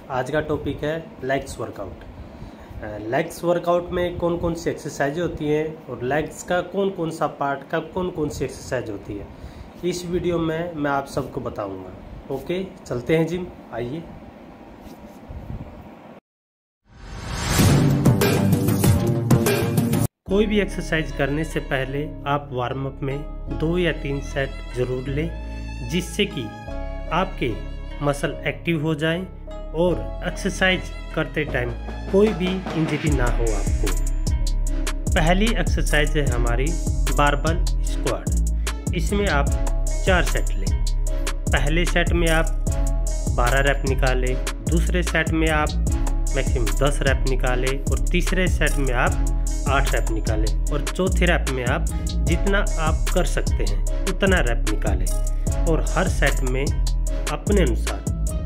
आज का टॉपिक है लेग्स वर्कआउट। लेग्स वर्कआउट में कौन कौन सी एक्सरसाइज होती हैं और लेग्स का कौन कौन सा पार्ट का कौन कौन सी एक्सरसाइज होती है, इस वीडियो में मैं आप सबको बताऊंगा। ओके, चलते हैं जिम, आइए। कोई भी एक्सरसाइज करने से पहले आप वार्म अप में 2 या 3 सेट ज़रूर लें, जिससे कि आपके मसल एक्टिव हो जाएं और एक्सरसाइज करते टाइम कोई भी इंजरी ना हो आपको। पहली एक्सरसाइज है हमारी बारबल स्क्वाट। इसमें आप 4 सेट लें। पहले सेट में आप 12 रैप निकालें, दूसरे सेट में आप मैक्सिमम 10 रैप निकालें और तीसरे सेट में आप 8 रैप निकालें और चौथे रैप में आप जितना आप कर सकते हैं उतना रैप निकालें। और हर सेट में अपने अनुसार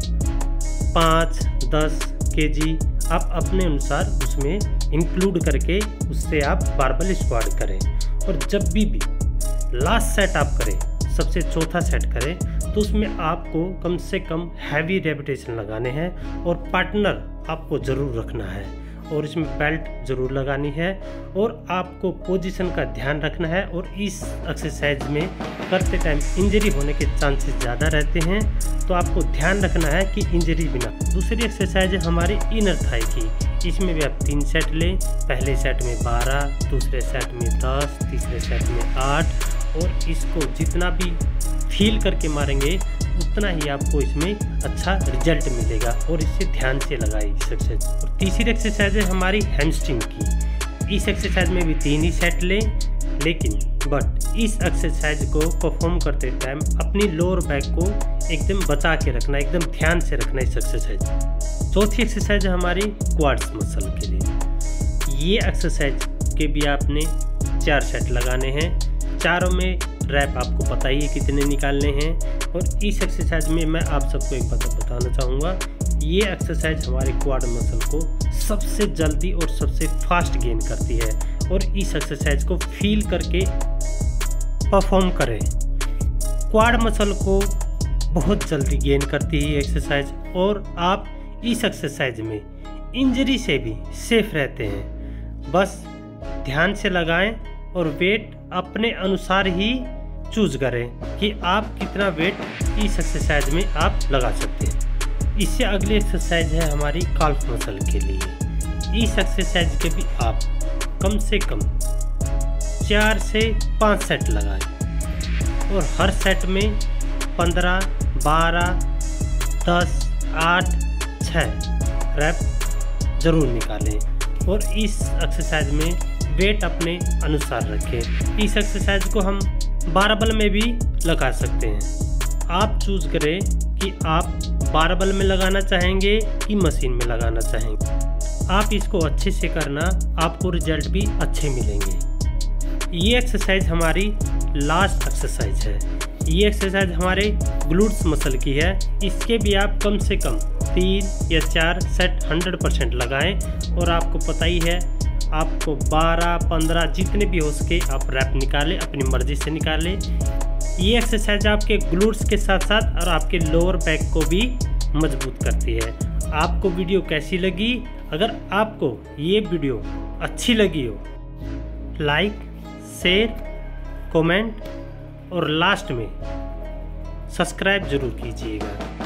5, 10 kg आप अपने अनुसार उसमें इंक्लूड करके उससे आप बारबल स्क्वाट करें। और जब भी लास्ट सेट आप करें, सबसे चौथा सेट करें, तो उसमें आपको कम से कम हैवी रेपिटेशन लगाने हैं और पार्टनर आपको ज़रूर रखना है और इसमें बेल्ट ज़रूर लगानी है और आपको पोजीशन का ध्यान रखना है। और इस एक्सरसाइज में करते टाइम इंजरी होने के चांसेस ज़्यादा रहते हैं, तो आपको ध्यान रखना है कि इंजरी बिना। दूसरी एक्सरसाइज है हमारी इनर थाई की। इसमें भी आप 3 सेट लें। पहले सेट में 12, दूसरे सेट में 10, तीसरे सेट में 8 और इसको जितना भी फील करके मारेंगे उतना ही आपको इसमें अच्छा रिजल्ट मिलेगा और इसे ध्यान से लगाइए एक्सरसाइज। और तीसरी एक्सरसाइज है हमारी हैमस्ट्रिंग की। इस एक्सरसाइज में भी 3 ही सेट लें, लेकिन इस एक्सरसाइज को परफॉर्म करते टाइम अपनी लोअर बैक को एकदम बचा के रखना, एकदम ध्यान से रखना इस एक्सरसाइज। चौथी एक्सरसाइज है हमारी क्वाड्स मसल के लिए। ये एक्सरसाइज के भी आपने 4 सेट लगाने हैं। चारों में रैप आपको पता ही है कितने निकालने हैं। और इस एक्सरसाइज में मैं आप सबको एक बात बताना चाहूँगा, ये एक्सरसाइज हमारे क्वाड मसल को सबसे जल्दी और सबसे फास्ट गेन करती है। और इस एक्सरसाइज को फील करके परफॉर्म करें। क्वाड मसल को बहुत जल्दी गेन करती है एक्सरसाइज और आप इस एक्सरसाइज में इंजरी से भी सेफ रहते हैं। बस ध्यान से लगाएं और वेट अपने अनुसार ही चूज करें कि आप कितना वेट इस एक्सरसाइज में आप लगा सकते हैं। इससे अगली एक्सरसाइज है हमारी काल्फ मसल के लिए। इस एक्सरसाइज के भी आप कम से कम 4 से 5 सेट लगाएं और हर सेट में 15, 12, 10, 8, 6 रैप ज़रूर निकालें। और इस एक्सरसाइज में वेट अपने अनुसार रखें। इस एक्सरसाइज को हम बारबल में भी लगा सकते हैं। आप चूज़ करें कि आप बारबल में लगाना चाहेंगे कि मशीन में लगाना चाहेंगे। आप इसको अच्छे से करना, आपको रिजल्ट भी अच्छे मिलेंगे। ये एक्सरसाइज हमारी लास्ट एक्सरसाइज है। ये एक्सरसाइज हमारे ग्लूट्स मसल की है। इसके भी आप कम से कम 3 या 4 सेट 100% लगाएं। और आपको पता ही है, आपको 12, 15 जितने भी हो सके आप रैप निकालें, अपनी मर्जी से निकालें। ये एक्सरसाइज आपके ग्लूट्स के साथ साथ और आपके लोअर बैक को भी मजबूत करती है। आपको वीडियो कैसी लगी? अगर आपको ये वीडियो अच्छी लगी हो, लाइक, शेयर, कमेंट और लास्ट में सब्सक्राइब जरूर कीजिएगा।